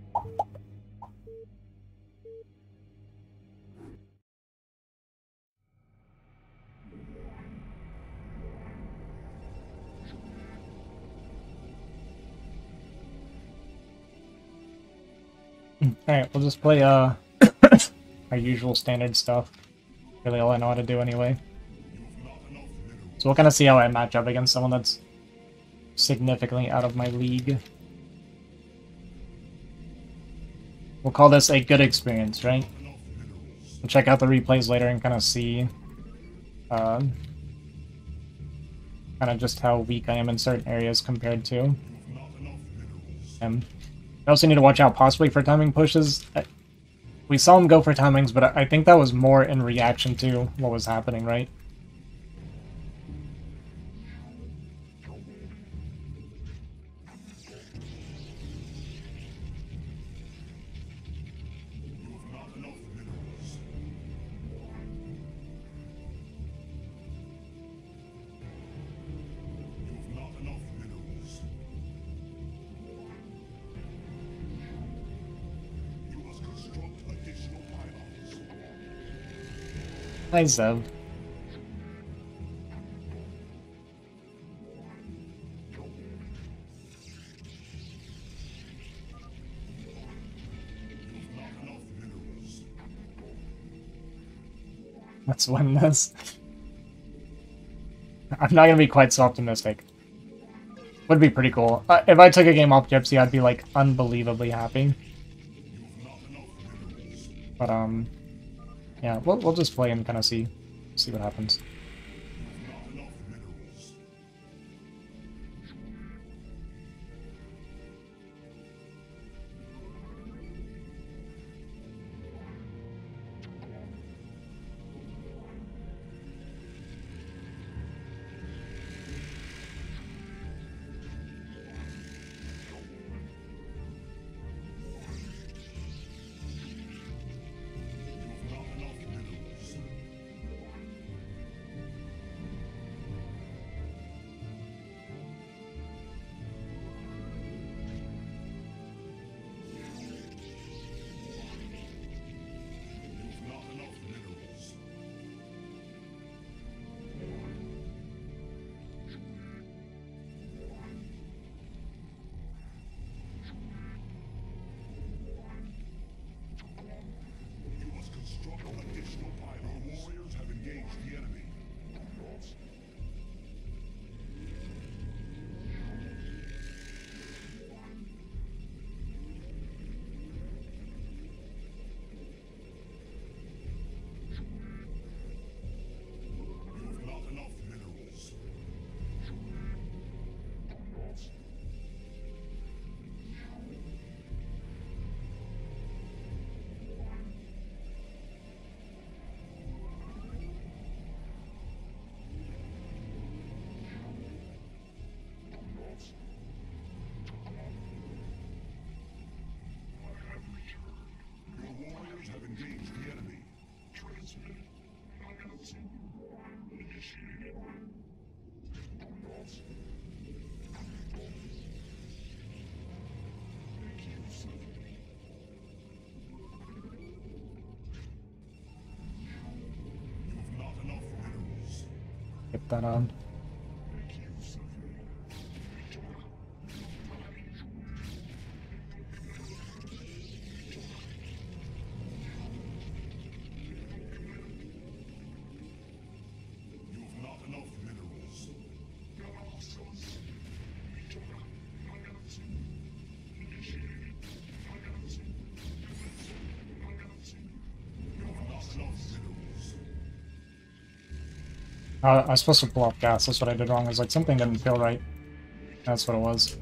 Alright, we'll just play our usual standard stuff. Really all I know how to do anyway. So we'll kind of see how I match up against someone that's significantly out of my league. We'll call this a good experience, right? We'll check out the replays later and kind of see kind of just how weak I am in certain areas compared to him. I also need to watch out possibly for timing pushes. We saw him go for timings, but I think that was more in reaction to what was happening, right? Hi, Zev. Let's win this. I'm not gonna be quite so optimistic. Would be pretty cool. If I took a game off Gypsy, I'd be like unbelievably happy. But yeah, we'll just play and kind of see what happens. Get that on. I was supposed to pull off gas, that's what I did wrong. I was like, something didn't feel right. That's what it was.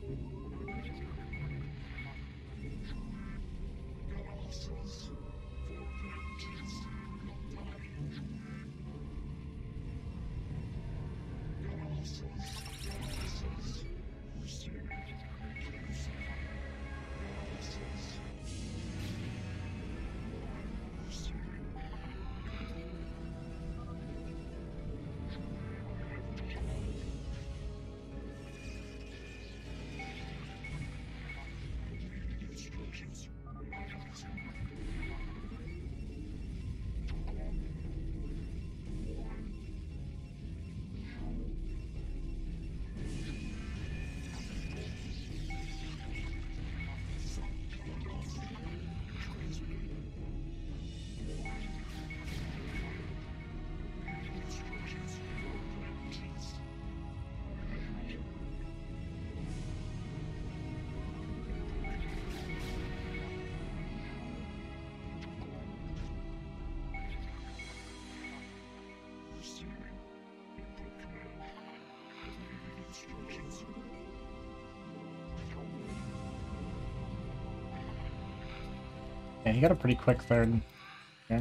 Yeah, he got a pretty quick third. Yeah.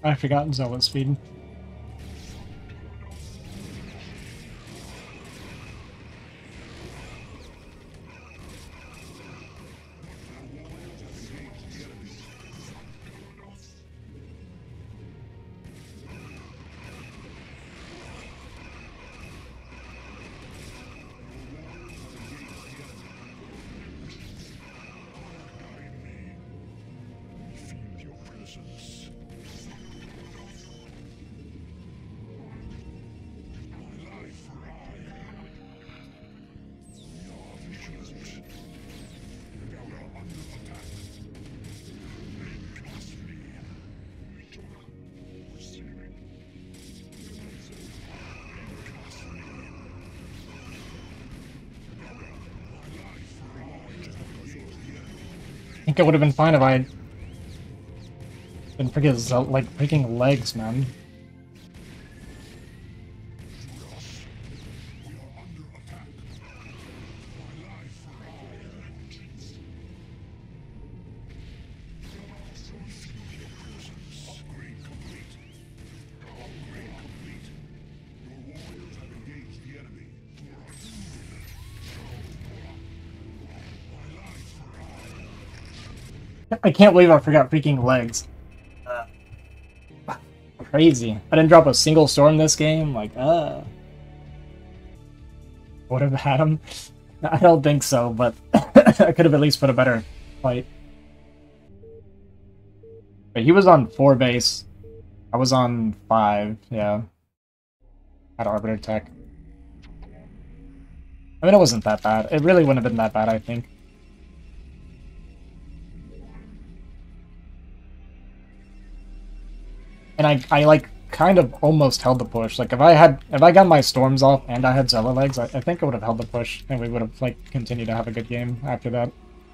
I forgot Zealot speed. I think it would have been fine if I had been freaking like freaking legs, man. I can't believe I forgot freaking legs. Crazy. I didn't drop a single storm this game. Like, would have had him. I don't think so, but I could have at least put a better fight. But he was on 4 base. I was on 5, yeah. Had Arbiter Tech. I mean, it wasn't that bad. It really wouldn't have been that bad, I think. And I like kind of almost held the push. Like if I got my storms off and I had Zealot legs, I think I would have held the push and we would have like continued to have a good game after that.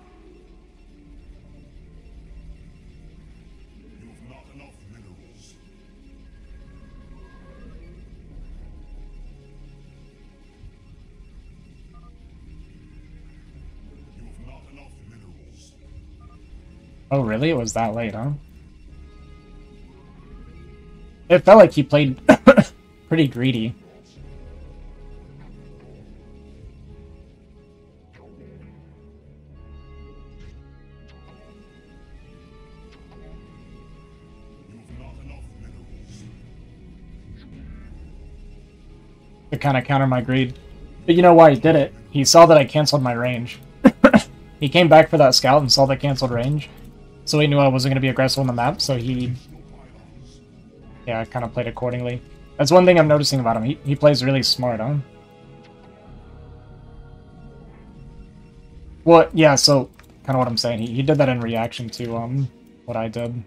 Oh really? It was that late, huh? It felt like he played pretty greedy. To kind of counter my greed. But you know why he did it? He saw that I canceled my range. He came back for that scout and saw the canceled range. So he knew I wasn't going to be aggressive on the map, so he... yeah, kind of played accordingly. That's one thing I'm noticing about him. He plays really smart, huh? Well, yeah, so kind of what I'm saying. He did that in reaction to what I did.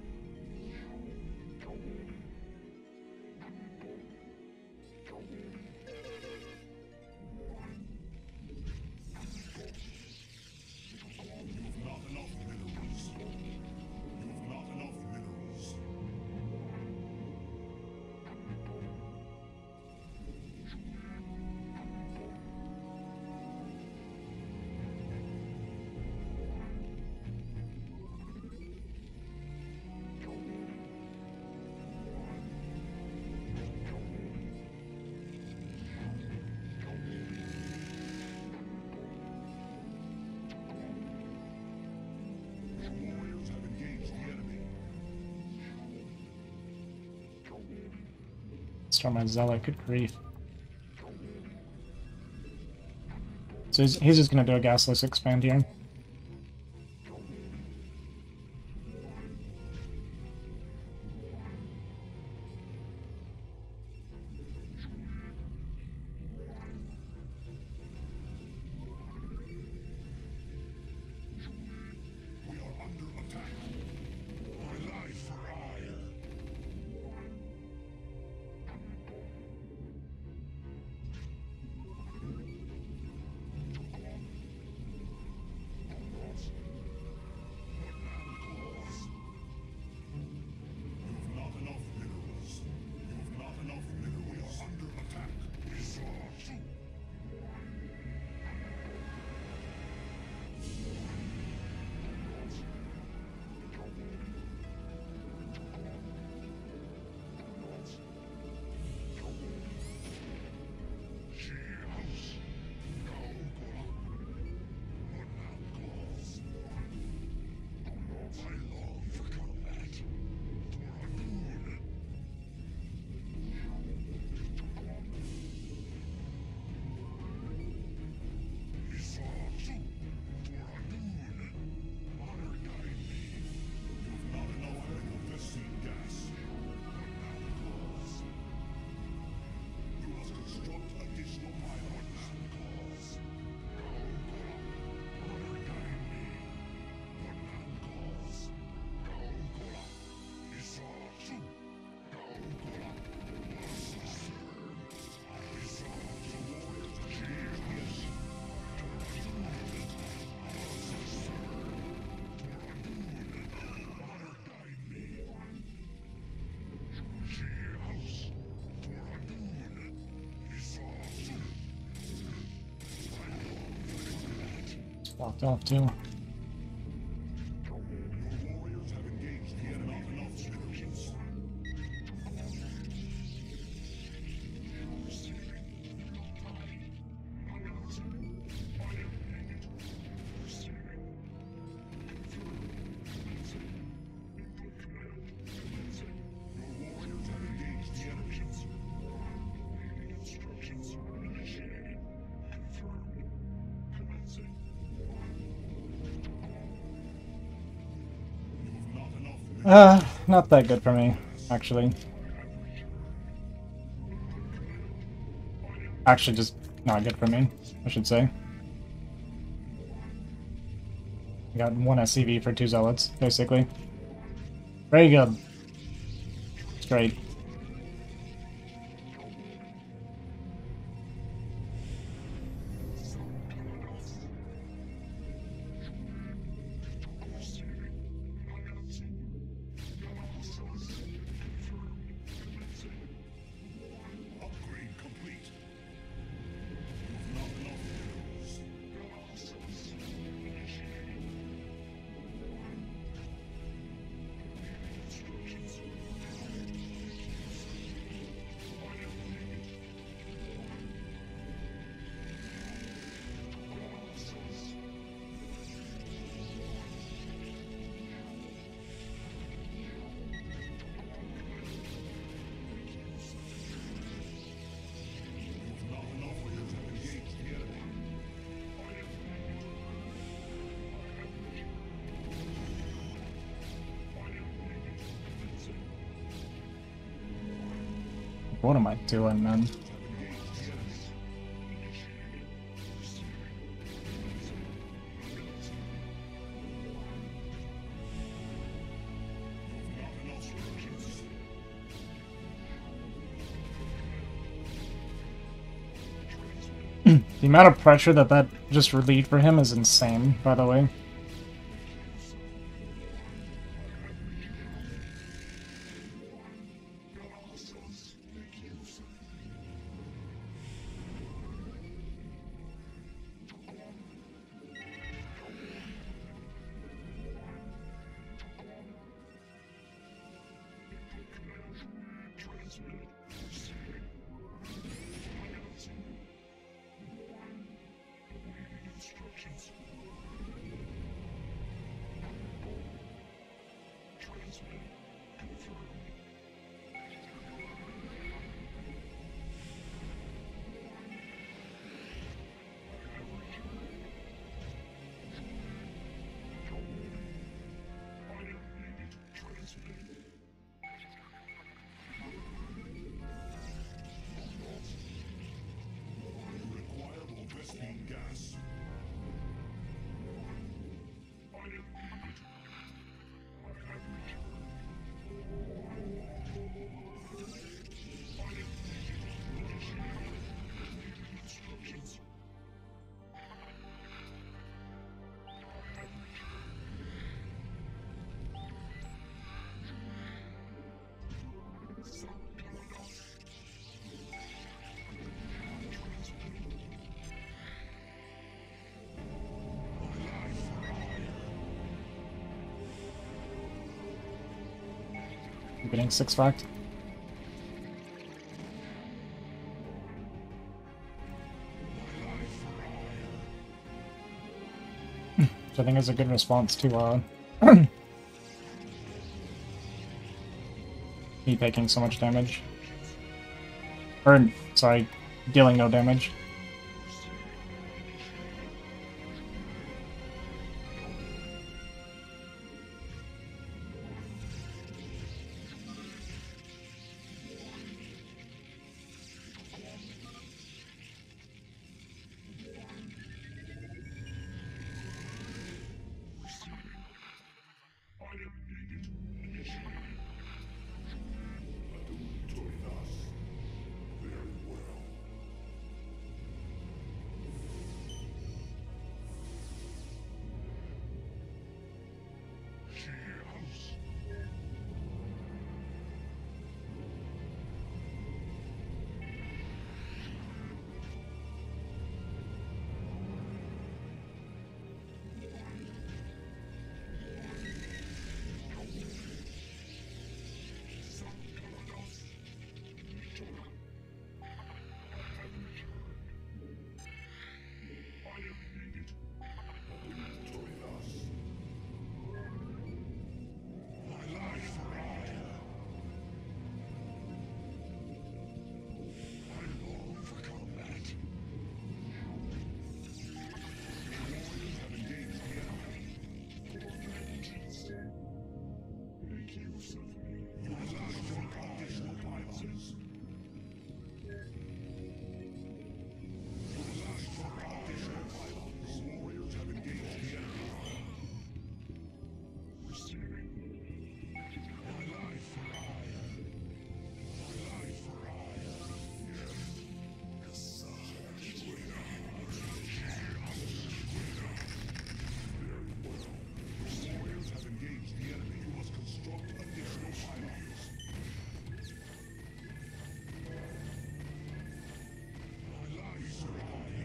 Start my Zealot, good grief. So he's just gonna do a gasless expand here. Locked off too. Not that good for me, actually. Actually, just not good for me, I should say. I got 1 SCV for 2 Zealots, basically. Very good. Straight. What am I doing, man? The amount of pressure that just relieved for him is insane, by the way. I'm getting 6 fact. Which I think is a good response to me taking so much damage. Or, sorry, dealing no damage.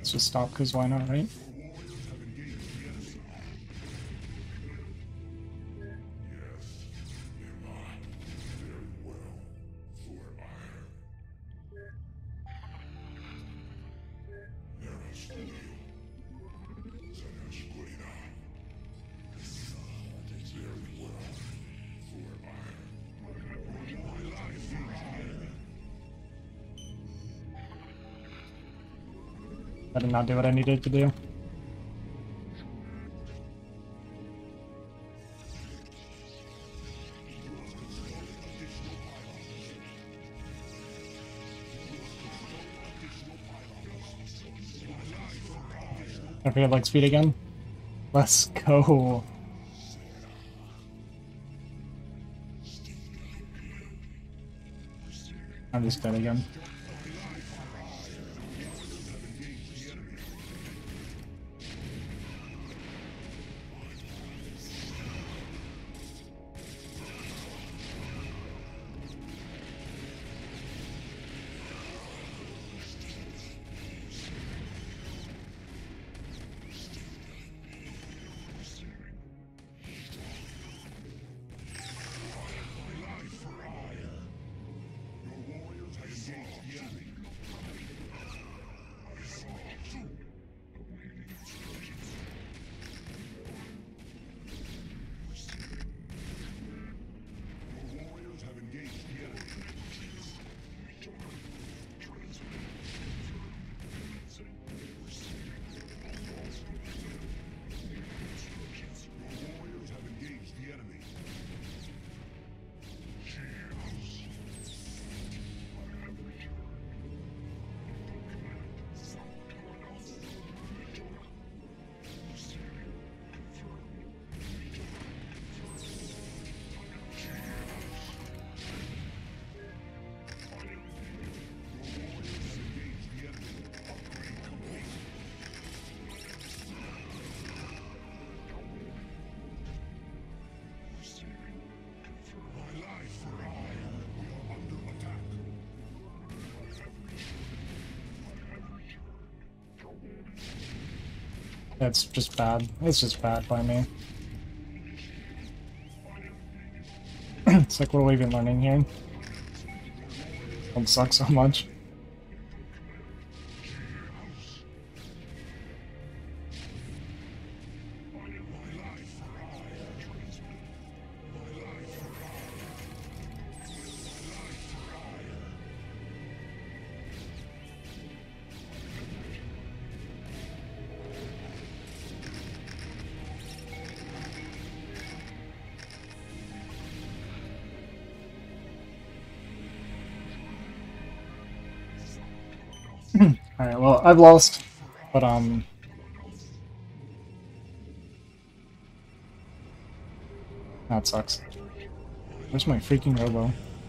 Let's just stop, because why not, right? I did not do what I needed to do. I forget like speed again. Let's go. I'm just dead again. It's just bad. It's just bad by me. It's like, what are we even learning here? It sucks so much. Alright, well, I've lost, but, that sucks. Where's my freaking robo?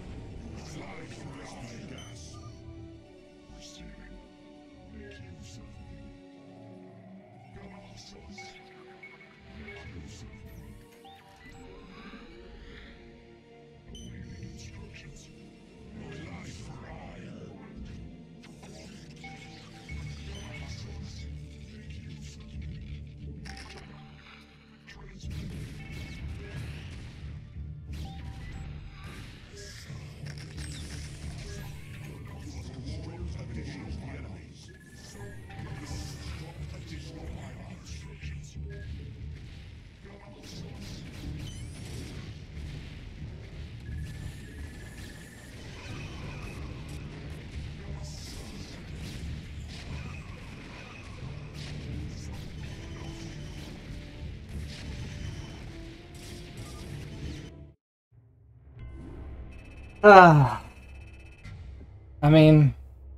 I mean,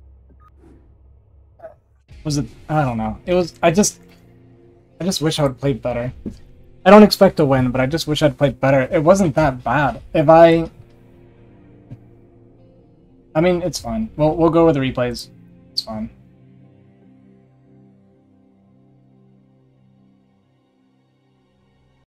was it? I don't know. It was. I just wish I would played better. I don't expect to win, but I just wish I'd played better. It wasn't that bad. I mean, it's fine. We'll go with the replays. It's fine.